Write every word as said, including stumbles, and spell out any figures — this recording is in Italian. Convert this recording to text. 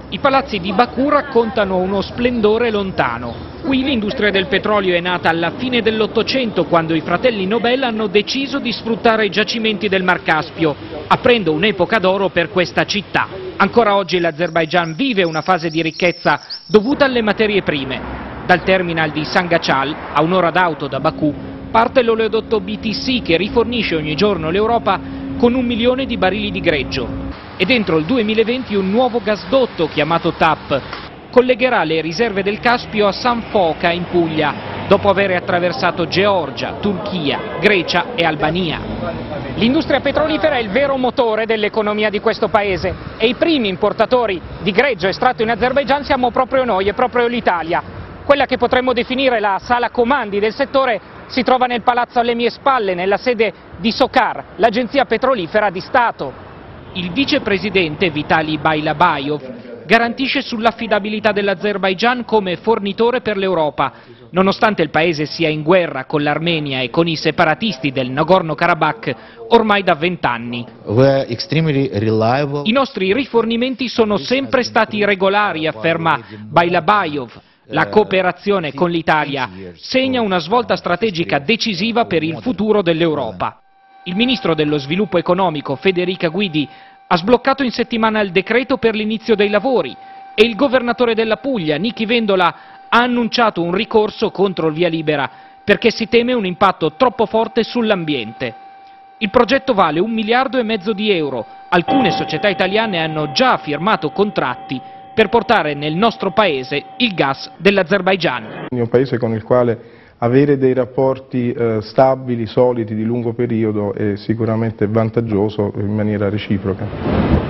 I palazzi di Baku raccontano uno splendore lontano. Qui l'industria del petrolio è nata alla fine dell'Ottocento, quando i fratelli Nobel hanno deciso di sfruttare i giacimenti del Mar Caspio, aprendo un'epoca d'oro per questa città. Ancora oggi l'Azerbaigian vive una fase di ricchezza dovuta alle materie prime. Dal terminal di Sangachal, a un'ora d'auto da Baku, parte l'oleodotto B T C che rifornisce ogni giorno l'Europa con un milione di barili di greggio. E dentro il duemilaventi un nuovo gasdotto chiamato T A P collegherà le riserve del Caspio a San Foca in Puglia, dopo aver attraversato Georgia, Turchia, Grecia e Albania. L'industria petrolifera è il vero motore dell'economia di questo paese e i primi importatori di greggio estratto in Azerbaigian siamo proprio noi, è proprio l'Italia. Quella che potremmo definire la sala comandi del settore si trova nel palazzo alle mie spalle, nella sede di SOCAR, l'agenzia petrolifera di Stato. Il vicepresidente Vitaly Bailabayov garantisce sull'affidabilità dell'Azerbaigian come fornitore per l'Europa, nonostante il paese sia in guerra con l'Armenia e con i separatisti del Nagorno-Karabakh ormai da vent'anni. I nostri rifornimenti sono sempre stati regolari, afferma Bailabayov. La cooperazione con l'Italia segna una svolta strategica decisiva per il futuro dell'Europa. Il ministro dello sviluppo economico Federica Guidi ha sbloccato in settimana il decreto per l'inizio dei lavori e il governatore della Puglia, Nichi Vendola, ha annunciato un ricorso contro il via libera perché si teme un impatto troppo forte sull'ambiente. Il progetto vale un miliardo e mezzo di euro. Alcune società italiane hanno già firmato contratti per portare nel nostro paese il gas dell'Azerbaigian. È un paese con il quale avere dei rapporti eh, stabili, solidi, di lungo periodo è sicuramente vantaggioso in maniera reciproca.